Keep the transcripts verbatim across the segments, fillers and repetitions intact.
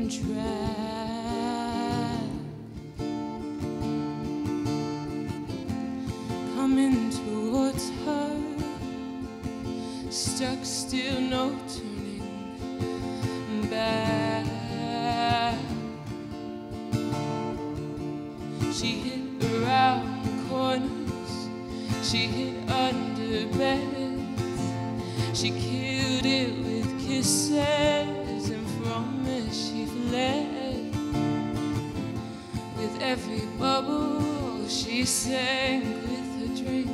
on track, coming towards her, stuck still, no turning back. She hit around the corners, she hit under beds, she killed it with kisses, and from it she fled. With every bubble she sank with her drink,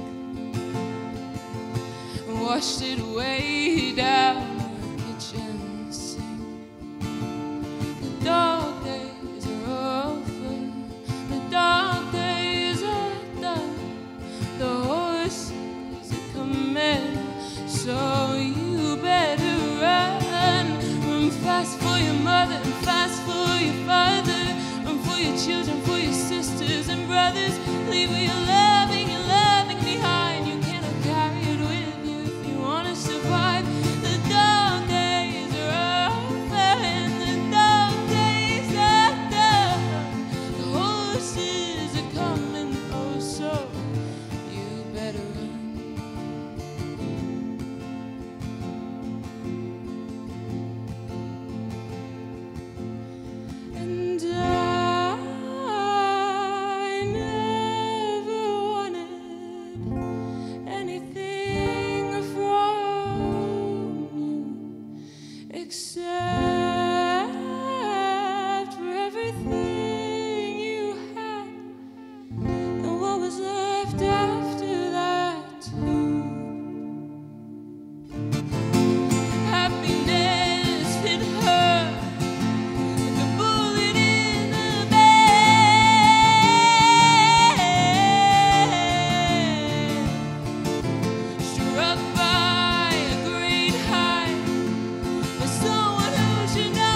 and washed it way down the kitchen sink. The dark days are over, the dark days are done, the horses are coming, so you better run. Run fast for your mother and fast for your father, run for your children, for your sisters and brothers. Leave what you're loving, you're loving behind. You cannot carry it with you if you want to survive. The dark days are over and the dark days are done. The horses are coming, oh so you better run. And I never wanted anything from you except for everything you had and what was left after that too. Happiness hit her like a bullet in the back, struck by a great height, by someone who should know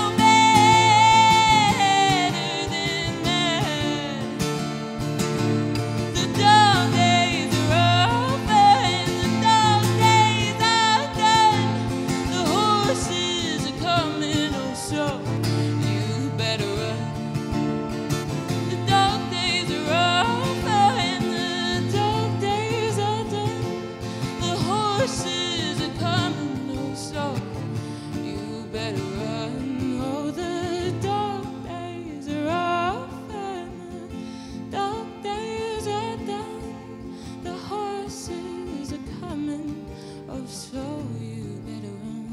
better than that. The dark days are over and the dark days are done. The horses are coming, oh so you better run. The dark days are over and the dark days are done. The horses are coming, oh so you better run. Oh, the dark days are over and the dark days are done. The horses are coming, oh so you better run.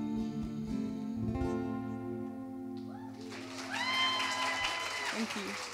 Thank you.